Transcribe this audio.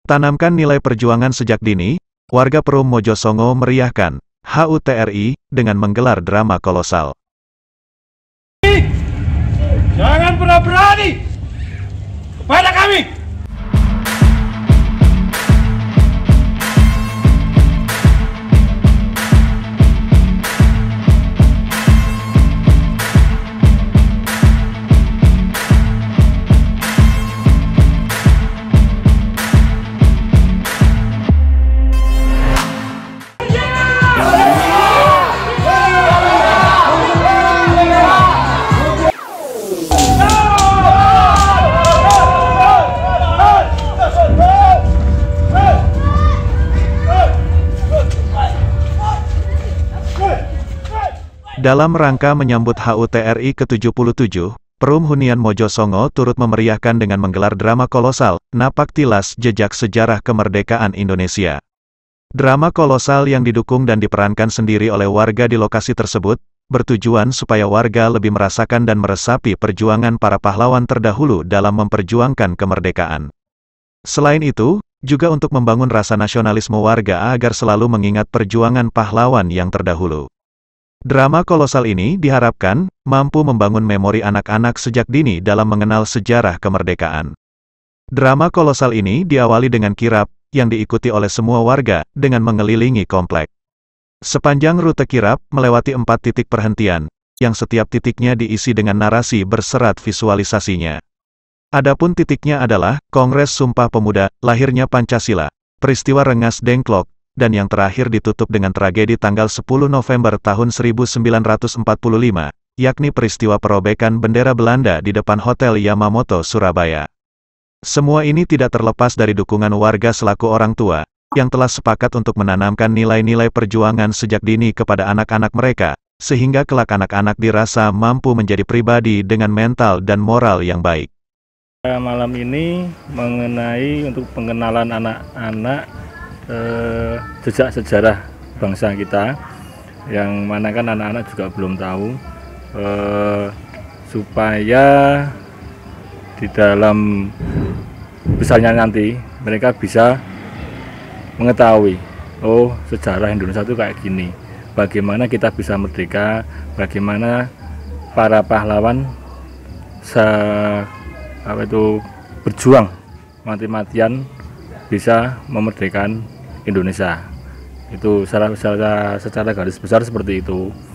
Tanamkan nilai perjuangan sejak dini, warga Perum Mojosongo meriahkan HUT RI dengan menggelar drama kolosal. Jangan pernah berani kepada kami! Dalam rangka menyambut HUT RI ke-77, Perum Hunian Mojosongo turut memeriahkan dengan menggelar drama kolosal, Napak Tilas Jejak Sejarah Kemerdekaan Indonesia. Drama kolosal yang didukung dan diperankan sendiri oleh warga di lokasi tersebut, bertujuan supaya warga lebih merasakan dan meresapi perjuangan para pahlawan terdahulu dalam memperjuangkan kemerdekaan. Selain itu, juga untuk membangun rasa nasionalisme warga agar selalu mengingat perjuangan pahlawan yang terdahulu. Drama kolosal ini diharapkan mampu membangun memori anak-anak sejak dini dalam mengenal sejarah kemerdekaan. Drama kolosal ini diawali dengan kirap, yang diikuti oleh semua warga, dengan mengelilingi komplek. Sepanjang rute kirap, melewati 4 titik perhentian, yang setiap titiknya diisi dengan narasi berserat visualisasinya. Adapun titiknya adalah, Kongres Sumpah Pemuda, lahirnya Pancasila, peristiwa Rengas Dengklok, dan yang terakhir ditutup dengan tragedi tanggal 10 November tahun 1945, yakni peristiwa perobekan bendera Belanda di depan Hotel Yamamoto, Surabaya. Semua ini tidak terlepas dari dukungan warga selaku orang tua, yang telah sepakat untuk menanamkan nilai-nilai perjuangan sejak dini kepada anak-anak mereka, sehingga kelak anak-anak dirasa mampu menjadi pribadi dengan mental dan moral yang baik. Malam ini mengenai untuk pengenalan anak-anak jejak sejarah bangsa kita, yang mana kan anak-anak juga belum tahu, supaya di dalam besarnya nanti mereka bisa mengetahui, oh sejarah Indonesia itu kayak gini, bagaimana kita bisa merdeka, bagaimana para pahlawan berjuang mati-matian bisa memerdekakan Indonesia. Itu secara garis besar seperti itu.